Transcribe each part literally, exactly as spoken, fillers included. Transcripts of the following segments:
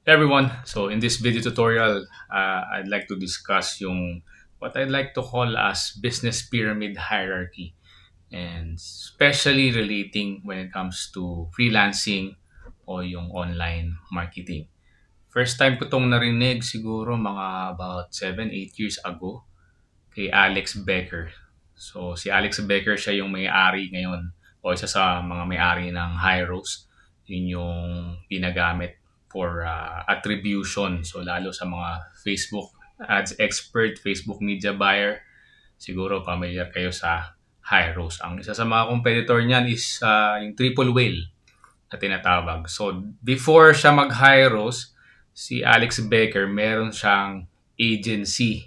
Everyone, so in this video tutorial, uh, I'd like to discuss yung what I'd like to call as business pyramid hierarchy, and especially relating when it comes to freelancing o yung online marketing. First time ko tong narinig siguro mga about seven eight years ago kay Alex Becker. So si Alex Becker, siya yung may-ari ngayon o isa sa mga may-ari ng Hyros. Yun yung ginagamit for uh, attribution. So lalo sa mga Facebook ads expert, Facebook media buyer, siguro familiar kayo sa Hyros. Ang isa sa mga competitor niyan is uh, yung Triple Whale na tinatawag. So before siya mag-Hyros, si Alex Becker meron siyang agency.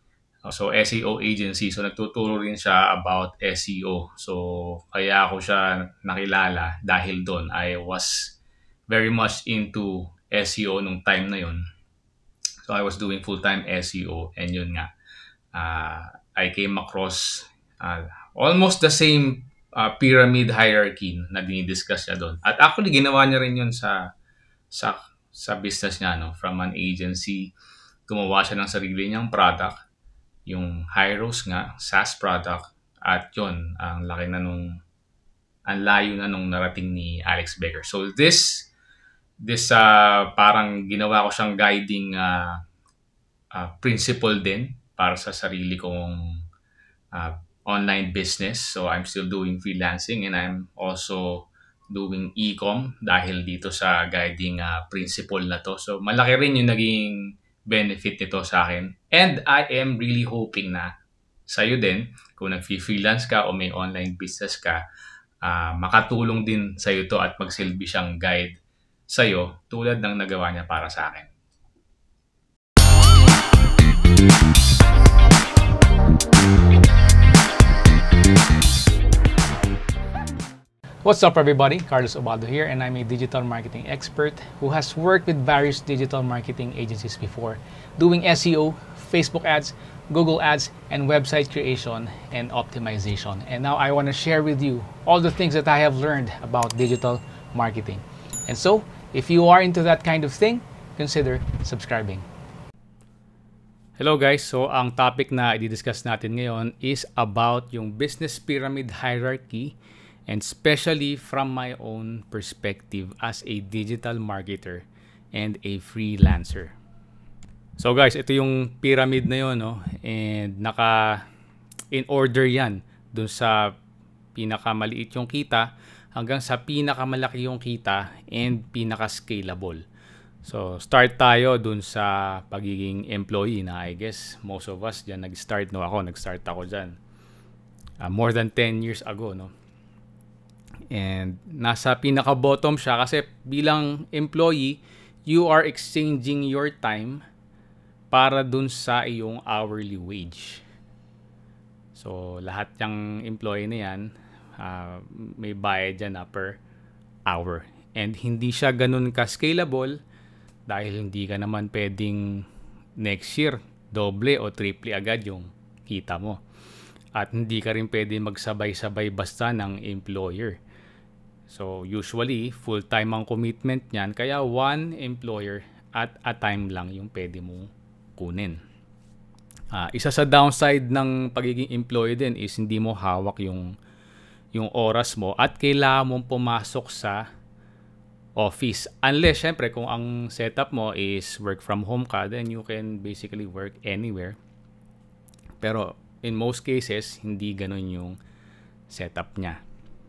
So, S E O agency. So, nagtuturo rin siya about S E O. So, kaya ako siya nakilala dahil doon. I was very much into S E O nung time na yun. So, I was doing full-time S E O. And yun nga, uh, I came across uh, almost the same uh, pyramid hierarchy na dinidiscuss niya doon. At actually, ginawa niya rin yun sa sa sa business niya. No? From an agency, gumawa siya ng sarili niyang product, yung Hyros nga, SaaS product, at yun, ang laki na nung, ang layo na nung narating ni Alex Becker. So this, this uh, parang ginawa ko siyang guiding uh, uh, principle din para sa sarili kong uh, online business. So I'm still doing freelancing and I'm also doing e-com dahil dito sa guiding uh, principle na to. So malaki rin yung naging benefit nito sa akin. And I am really hoping na sa'yo din, kung nag-freelance ka o may online business ka, uh, makatulong din sa'yo to at magsilbi siyang guide sa'yo tulad ng nagawa niya para sa akin. What's up everybody, Carlos Obado here, and I'm a digital marketing expert who has worked with various digital marketing agencies before, doing S E O, Facebook ads, Google ads, and website creation and optimization. And now I want to share with you all the things that I have learned about digital marketing. And so, if you are into that kind of thing, consider subscribing. Hello guys, so ang topic na i-discuss natin ngayon is about yung business pyramid hierarchy, and especially from my own perspective as a digital marketer and a freelancer. So guys, ito yung pyramid na yun, no? And naka in order yan dun sa pinakamaliit yung kita hanggang sa pinakamalaki yung kita and pinaka-scalable. So start tayo dun sa pagiging employee na I guess most of us dyan nag-start, no? Ako, nag-start ako dyan uh, more than ten years ago, no? And nasa pinaka-bottom siya kasi bilang employee, you are exchanging your time para dun sa iyong hourly wage. So, lahat ng employee na yan, uh, may bayad dyan na per hour. And hindi siya ganun ka-scalable dahil hindi ka naman pwedeng next year, doble o triple agad yung kita mo. At hindi ka rin pwedeng magsabay-sabay basta ng employer. So, usually, full-time ang commitment niyan. Kaya, one employer at a time lang yung pwede mong kunin. Uh, isa sa downside ng pagiging employee din is hindi mo hawak yung, yung oras mo at kailangan mong pumasok sa office. Unless, syempre, kung ang setup mo is work from home ka, then you can basically work anywhere. Pero, in most cases, hindi ganun yung setup niya.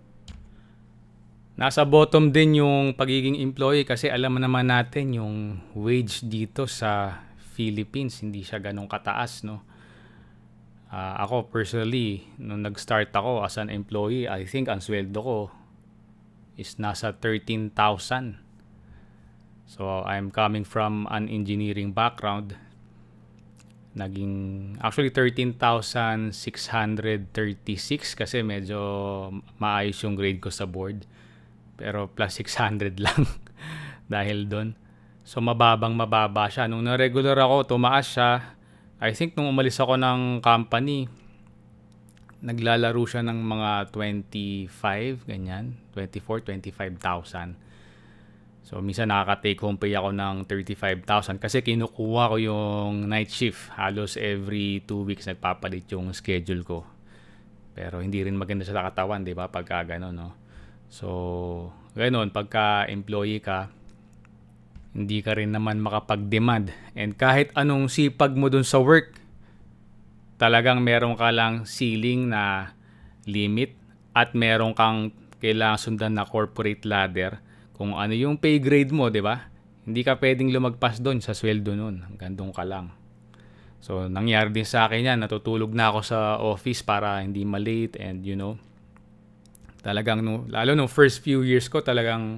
Nasa bottom din yung pagiging employee kasi alam naman natin yung wage dito sa Philippines, hindi siya ganun kataas, no? Uh, ako personally, nung nag-start ako as an employee, I think ang sweldo ko is nasa thirteen thousand. So, I'm coming from an engineering background. Naging, actually thirteen thousand six hundred thirty-six kasi medyo maayos yung grade ko sa board. Pero plus six hundred lang dahil doon. So mababang mababa siya. Nung na-regular ako, tumaas siya. I think nung umalis ako ng company, naglalaro siya ng mga twenty-five, ganyan. twenty-four, twenty-five thousand. So, minsan nakaka-take home pay ako ng thirty-five thousand kasi kinukuha ko yung night shift. Halos every two weeks nagpapalit yung schedule ko. Pero hindi rin maganda sa katawan, di ba? Pagka gano'n, no? So, gano'n, pagka employee ka, hindi ka rin naman makapag-demand. And kahit anong sipag mo dun sa work, talagang meron ka lang ceiling na limit at meron kang kailangang sundan na corporate ladder kung ano yung pay grade mo, di ba? Hindi ka pwedeng lumagpas doon sa sweldo nun. Hanggang doon ka lang. So, nangyari din sa akin yan. Natutulog na ako sa office para hindi malate and you know, talagang, no, lalo no first few years ko, talagang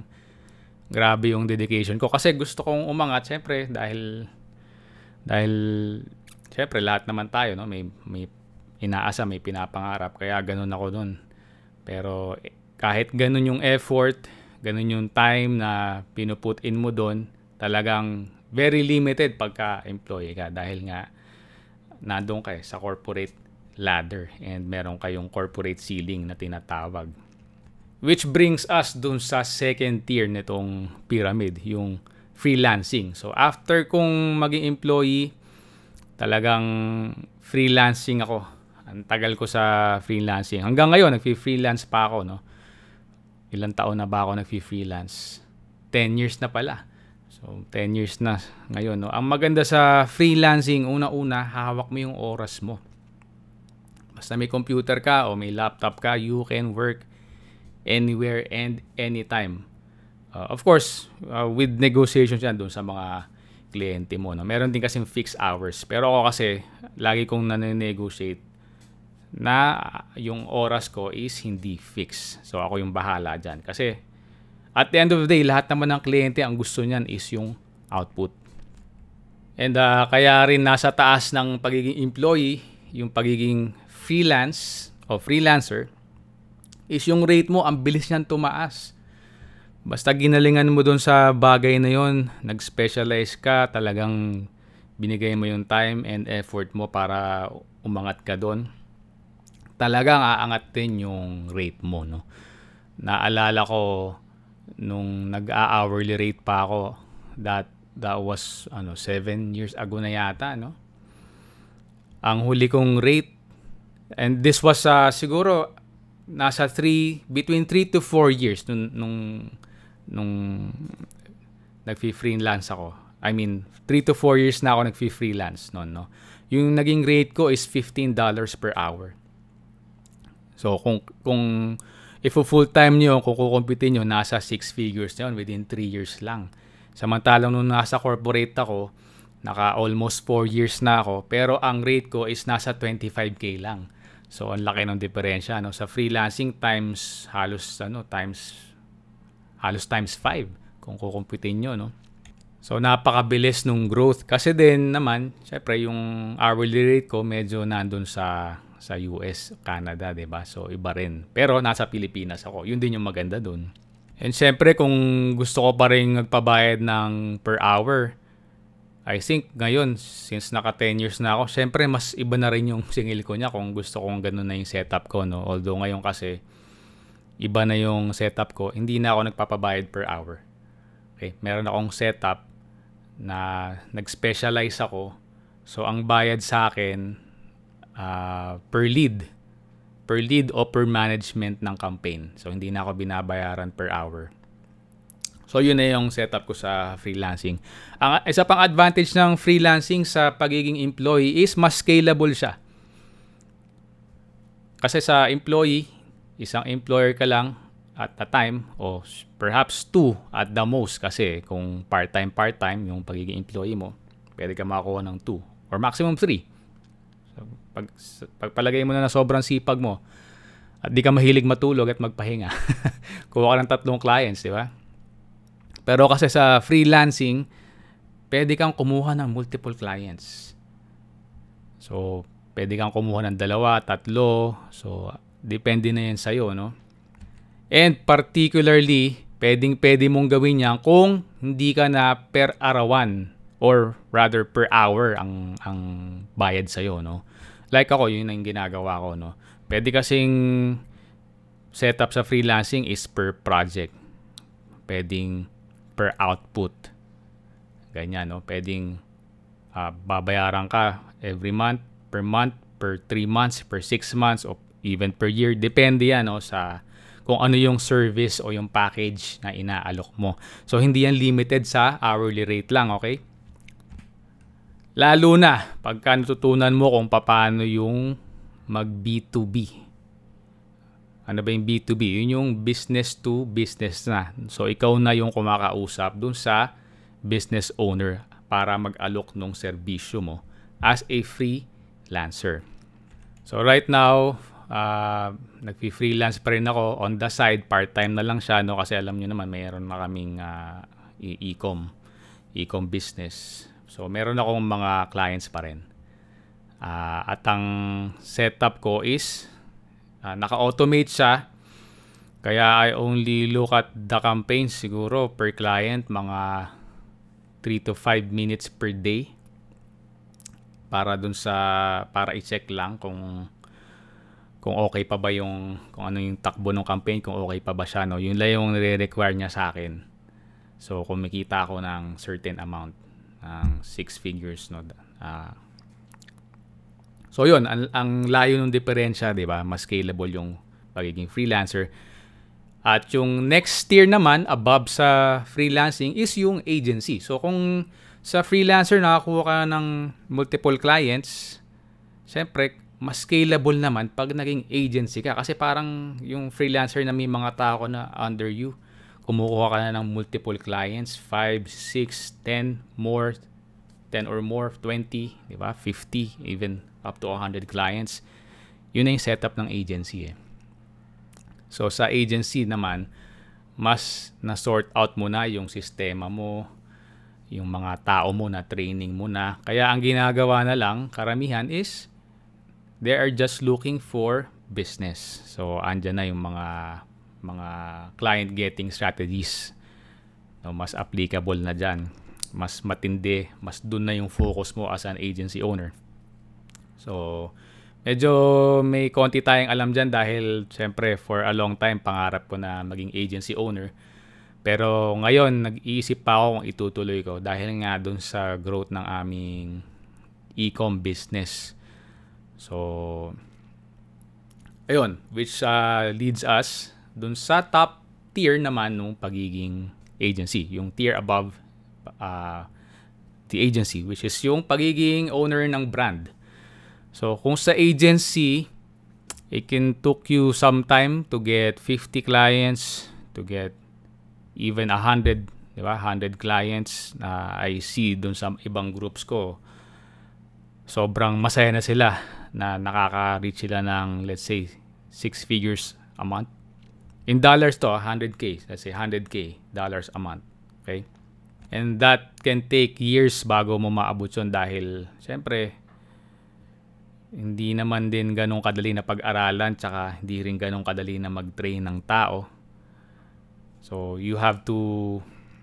grabe yung dedication ko. Kasi gusto kong umangat, syempre, dahil, dahil, syempre, lahat naman tayo, no? May, may inaasa, may pinapangarap. Kaya ganun ako doon. Pero, kahit ganun yung effort, ganun yung time na pinuput in mo doon, talagang very limited pagka-employee ka. Dahil nga, nandun ka sa corporate ladder and meron kayong corporate ceiling na tinatawag. Which brings us dun sa second tier nitong pyramid, yung freelancing. So after kong maging employee, talagang freelancing ako. Ang tagal ko sa freelancing. Hanggang ngayon, nag-freelance pa ako, no? Ilang taon na ba ako nag-freelance? ten years na pala. So, ten years na ngayon, no? Ang maganda sa freelancing, una-una, hawak mo yung oras mo. Basta may computer ka o may laptop ka, you can work anywhere and anytime. Uh, of course, uh, with negotiations yan doon sa mga kliyente mo, no? Meron din kasing fixed hours. Pero ako kasi, lagi kong nane-negotiate na yung oras ko is hindi fixed. So, ako yung bahala dyan. Kasi, at the end of the day, lahat naman ng kliyente, ang gusto niyan is yung output. And uh, kaya rin nasa taas ng pagiging employee, yung pagiging freelance o freelancer, is yung rate mo, ang bilis niyan tumaas. Basta ginalingan mo dun sa bagay na yon, nag-specialize ka, talagang binigay mo yung time and effort mo para umangat ka dun, talagang aangat din yung rate mo, no? Naalala ko, nung nag-a-hourly rate pa ako, that that was ano seven years ago na yata, no? Ang huli kong rate, and this was uh, siguro nasa three between three to four years nung nung nung nag-freelance ako. I mean, three to four years na ako nag-freelance noon, no. Yung naging rate ko is fifteen dollars per hour. So kung kung if full time niyo, kung kukumpitin niyo, nasa six figures na yun within three years lang. Samantalang nung nasa corporate ako, naka almost four years na ako, pero ang rate ko is nasa twenty-five K lang. So ang laki ng diferensya, no? Sa freelancing, times halos ano, times halos times five kung kukumpitin niyo, no? So napakabilis nung growth kasi din naman, syempre yung hourly rate ko medyo nandun sa sa U S, Canada, 'di ba? So iba rin. Pero nasa Pilipinas ako. Yun din yung maganda doon. And syempre kung gusto ko pa rin magpabayad ng per hour, I think ngayon since naka ten years na ako, syempre mas iba na rin yung singil ko niya kung gusto kong ganun na yung setup ko, no. Although ngayon kasi iba na yung setup ko, hindi na ako nagpapabayad per hour. Okay, meron akong setup na nag-specialize ako. So ang bayad sa akin uh, per lead. Per lead o per management ng campaign. So hindi na ako binabayaran per hour. So yun na yung setup ko sa freelancing. Ang isa pang advantage ng freelancing sa pagiging employee is mas scalable siya. Kasi sa employee, isang employer ka lang at a time o perhaps two at the most kasi kung part-time part-time yung pagiging employee mo, pwede ka makakuha ng two or maximum three. So, pag pagpalagay mo na na sobrang sipag mo at di ka mahilig matulog at magpahinga, kuha ka ng tatlong clients, di ba? Pero kasi sa freelancing, pwede kang kumuha ng multiple clients. So, pwede kang kumuha ng dalawa, tatlo. So, depende na yan sa'yo, no? And particularly, pwedeng-pwede mong gawin yan kung hindi ka na per arawan or rather per hour ang ang bayad sa'yo, no? Like ako, yun ang ginagawa ko, no? Pwede kasing setup sa freelancing is per project. Pwedeng per output. Ganyan, no? Pwedeng uh, babayaran ka every month, per month, per three months, per six months, o even per year. Depende yan, no, sa kung ano yung service o yung package na inaalok mo. So, hindi yan limited sa hourly rate lang, okay? Lalo na pagka natutunan mo kung paano yung mag B two B. Ano ba yung B two B? Yun yung business to business na. So, ikaw na yung kumakausap dun sa business owner para mag-alok ng serbisyo mo as a freelancer. So, right now, uh, nagpi-freelance pa rin ako on the side. Part-time na lang siya, no? Kasi alam nyo naman, mayroon na kaming uh, e-com, e-com business. So, meron akong mga clients pa rin. Uh, at ang setup ko is Uh, naka-automate siya. Kaya I only look at the campaigns siguro per client mga three to five minutes per day. Para dun sa para i-check lang kung kung okay pa ba yung kung ano yung takbo ng campaign, kung okay pa ba siya, no. Yun lang yung nire-require niya sa akin. So kumikita ako ng certain amount, ng six figures, no. Uh, So yun, ang, ang layo ng diferensya, 'di ba? Mas scalable yung pagiging freelancer. At yung next tier naman above sa freelancing is yung agency. So kung sa freelancer nakakuha ka ng multiple clients, syempre mas scalable naman pag naging agency ka, kasi parang yung freelancer na may mga tao na under you, kumukuha ka na ng multiple clients, five, six, ten more, ten or more, twenty, 'di ba? fifty, even up to one hundred clients. Yun na yung setup ng agency, eh. So sa agency naman, mas na-sort out mo na yung sistema mo, yung mga tao mo na training mo na. Kaya ang ginagawa na lang, karamihan is, they are just looking for business. So andyan na yung mga mga client getting strategies. No, mas applicable na dyan. Mas matindi, mas dun na yung focus mo as an agency owner. So, medyo may konti tayong alam dyan dahil siyempre for a long time pangarap ko na maging agency owner. Pero ngayon nag-iisip pa ako kung itutuloy ko dahil nga dun sa growth ng aming e-com business. So, ayun, which uh, leads us dun sa top tier naman ng pagiging agency. Yung tier above uh, the agency, which is yung pagiging owner ng brand. So, kung sa agency, it can took you some time to get fifty clients, to get even one hundred, di ba? one hundred clients na I see dun sa ibang groups ko. Sobrang masaya na sila na nakaka-reach sila ng, let's say, six figures a month. In dollars to, one hundred K. Let's say, one hundred K dollars a month. Okay? And that can take years bago mo maabot yun dahil, siyempre, hindi naman din ganong kadali na pag-aralan, tsaka hindi rin ganong kadali na mag-train ng tao. So, you have to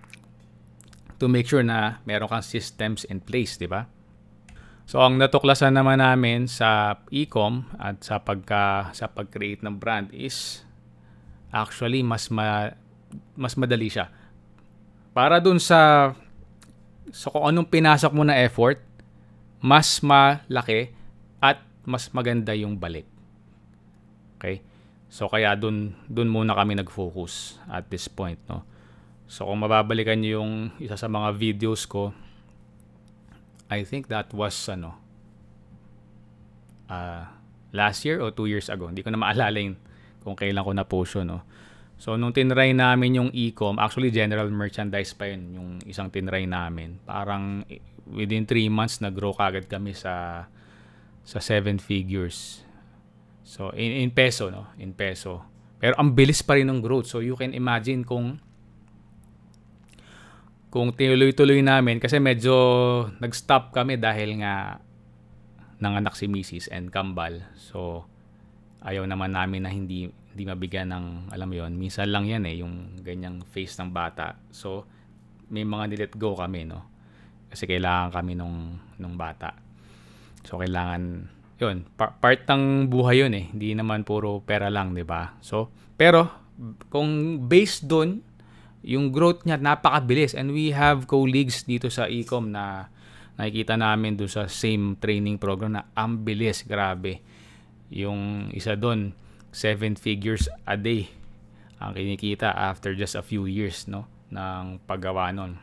to make sure na meron kang systems in place, di ba? So, ang natuklasan naman namin sa e-com at sa pagka sa pag-create ng brand is actually mas ma, mas madali siya. Para dun sa so kung anong pinasok mo na effort, mas malaki at mas maganda yung balik. Okay? So kaya dun dun muna kami nag-focus at this point, no. So kung mababalikan niyo yung isa sa mga videos ko, I think that was ano uh, last year or two years ago. Hindi ko na maalala yung kung kailan ko na-post yun, no. So nung tinry namin yung e-com, actually general merchandise pa yun, yung isang tinry namin. Parang within three months nag-grow kagad kami sa sa seven figures. So in in peso, no, in peso. Pero ang bilis pa rin ng growth. So you can imagine kung kung tinuloy-tuloy namin, kasi medyo nag-stop kami dahil nga nanganak si Missus and kambal. So ayaw naman namin na hindi hindi mabigyan ng, alam mo yon, minsan lang yan eh, yung ganyang face ng bata. So may mga nilet go kami, no, kasi kailangan kami nung nung bata. So kailangan yun, par- part ng buhay yun eh. Hindi naman puro pera lang, 'di ba? So pero kung based doon yung growth niya napakabilis, and we have colleagues dito sa e-com na nakikita namin doon sa same training program na ang bilis, grabe. Yung isa doon, seven figures a day ang kinikita after just a few years, no, ng paggawa nun.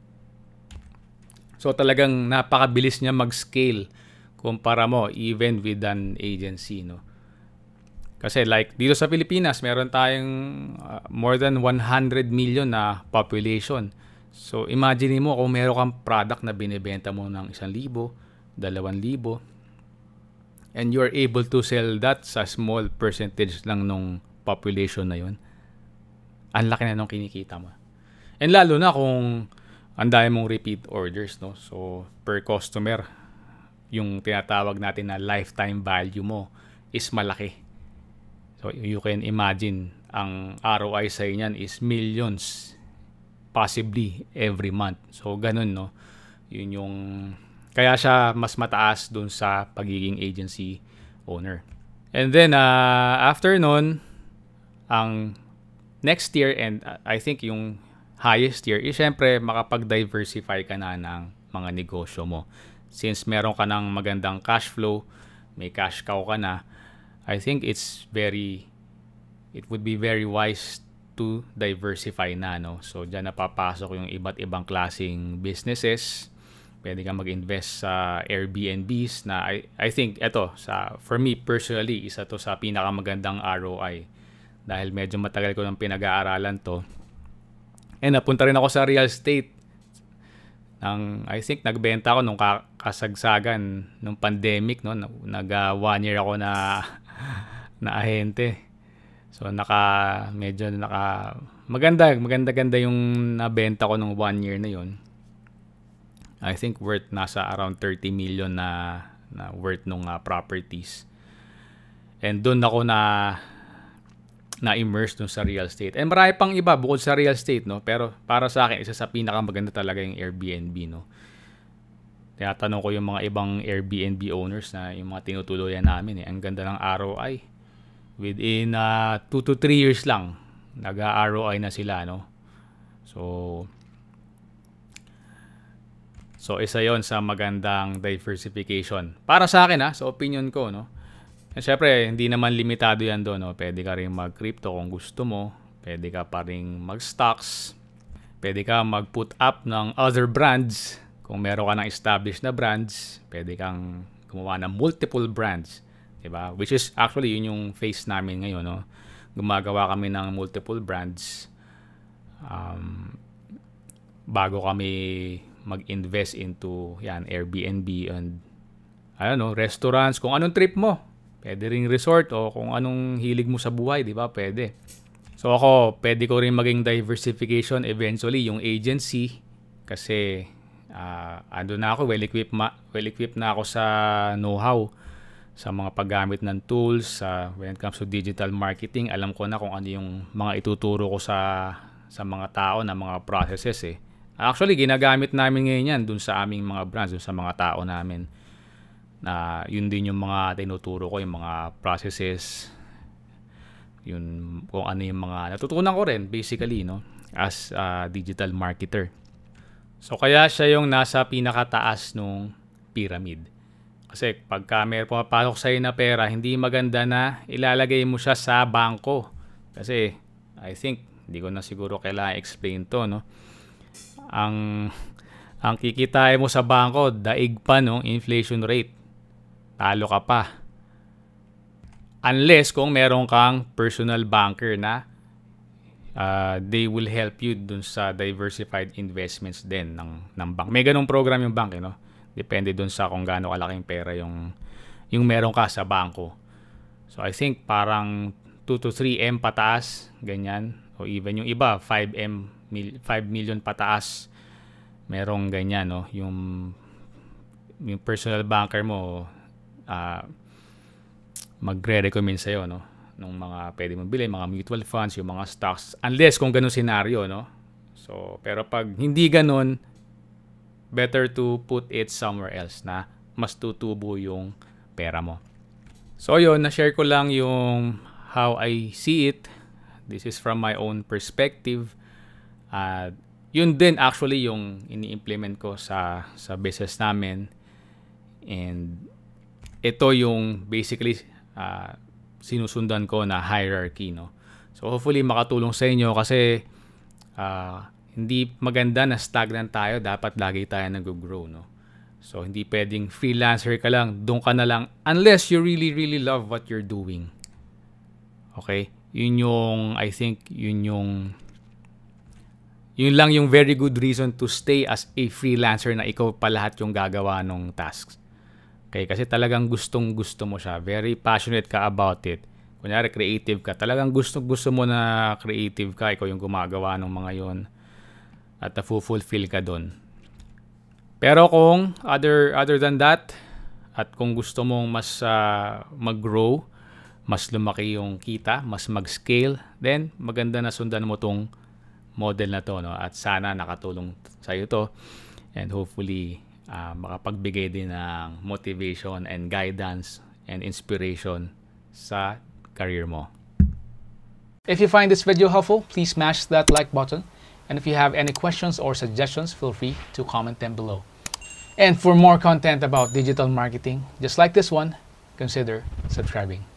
So talagang napakabilis niya mag-scale kumpara mo even with an agency, no. Kasi like dito sa Pilipinas, meron tayong uh, more than one hundred million na population. So imagine mo kung meron kang product na binebenta mo ng isang libo, dalawang libo, and you're able to sell that sa small percentage lang nung population na yun. Ang laki na nung kinikita mo. And lalo na kung ang dami mong repeat orders, no? So per customer, yung tinatawag natin na lifetime value mo is malaki. So you can imagine, ang R O I sa inyan is millions, possibly every month. So ganun, no. Yun yung kaya siya mas mataas dun sa pagiging agency owner. And then uh, after nun, ang next tier, and uh, I think yung highest tier is syempre makapag-diversify ka na ng mga negosyo mo. Since meron ka ng magandang cash flow, may cash cow ka na, I think it's very, it would be very wise to diversify na, no? So, dyan napapasok yung iba't ibang klaseng businesses. Pwede kang mag-invest sa Airbnbs na I, I think, eto, sa, for me personally, isa to sa pinakamagandang R O I. Dahil medyo matagal ko nang pinag-aaralan to. And napunta rin ako sa real estate. Nang, I think, nagbenta ako nung kasagsagan nung pandemic, no? Nag uh, one year ako na na ahente. So naka medyo naka maganda, maganda-ganda yung nabenta ko nung one year na yon. I think worth nasa around thirty million na na worth nung uh, properties. And doon ako na na-immerse dun sa real estate. And marami pang iba bukod sa real estate, no? Pero para sa akin, isa sa pinakamaganda talaga yung Airbnb, no? Tinatanong ko yung mga ibang Airbnb owners na yung mga tinutuloyan namin, eh. Ang ganda ng R O I. Within uh, two to three years lang, nag-R O I na sila, no? So, so isa yon sa magandang diversification. Para sa akin, ha? Sa opinion ko, no? And syempre, hindi naman limitado yan doon, no? Pwede ka rin mag-crypto kung gusto mo. Pwede ka pa rin mag-stocks. Pwede ka mag-put up ng other brands. Kung meron ka ng established na brands, pwede kang gumawa ng multiple brands. Diba? Which is actually yun yung phase namin ngayon, no? Gumagawa kami ng multiple brands. Um, bago kami mag-invest into yan, Airbnb and I don't know, restaurants, kung anong trip mo. Pwede ring resort o kung anong hilig mo sa buhay, di ba? Pwede. So ako, pwede ko rin maging diversification eventually yung agency kasi uh, ando na ako, well-equipped, ma- well-equipped na ako sa know-how sa mga paggamit ng tools, uh, when it comes to digital marketing. Alam ko na kung ano yung mga ituturo ko sa sa mga tao na mga processes, eh. Actually, ginagamit namin ngayon yan dun sa aming mga brands, dun sa mga tao namin. Na yun din yung mga tinuturo ko, yung mga processes, yun kung ano yung mga natutunan ko rin basically, no, as a digital marketer. So kaya siya yung nasa pinakataas nung pyramid. Kasi pagka may pumapasok sa'yo na pera, hindi maganda na ilalagay mo siya sa bangko. Kasi I think hindi ko na siguro kailangan explain to, no. Ang ang kikitain mo sa bangko, daig pa no inflation rate. Talo ka pa. Unless kung meron kang personal banker na uh, they will help you dun sa diversified investments din ng, ng bank. May ganung program yung bank, eh, no? Depende dun sa kung gaano kalaking pera yung, yung meron ka sa bangko. So I think parang two to three M pataas, ganyan. O even yung iba, five M, five million pataas. Merong ganyan, no? Yung, yung personal banker mo, Uh, magre-recommend sa'yo, no, nung mga pwede mong bilhin, mga mutual funds, yung mga stocks, unless kung ganun scenario, no. So, pero pag hindi ganun, better to put it somewhere else na mas tutubo yung pera mo. So, yun, na-share ko lang yung how I see it. This is from my own perspective. At yun din actually yung ini-implement ko sa sa business namin. And ito yung basically uh, sinusundan ko na hierarchy, no. So hopefully makatulong sa inyo kasi uh, hindi maganda na stagnant tayo, dapat lagi tayo nag-grow, no. So hindi pwedeng freelancer ka lang, doon ka na lang unless you really really love what you're doing. Okay? Yun yung I think yun yung yun lang yung very good reason to stay as a freelancer, na ikaw pa lahat yung gagawa ng tasks. Okay, kasi talagang gustong-gusto mo siya. Very passionate ka about it. Kunyari, creative ka. Talagang gusto-gusto mo na creative ka. Ikaw yung gumagawa ng mga yon. At na-fulfill ka doon. Pero kung other other than that, at kung gusto mong mas uh, mag-grow, mas lumaki yung kita, mas mag-scale, then maganda na sundan mo tong model na to, no? At sana nakatulong sa'yo to. And hopefully, Uh, makapagbigay din ng motivation and guidance and inspiration sa career mo. If you find this video helpful, please smash that like button. And if you have any questions or suggestions, feel free to comment them below. And for more content about digital marketing, just like this one, consider subscribing.